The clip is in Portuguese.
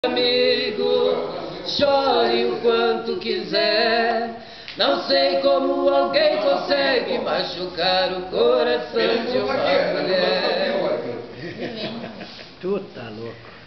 Amigo, chore o quanto quiser. Não sei como alguém consegue machucar o coração de uma mulher. Tu tá louco.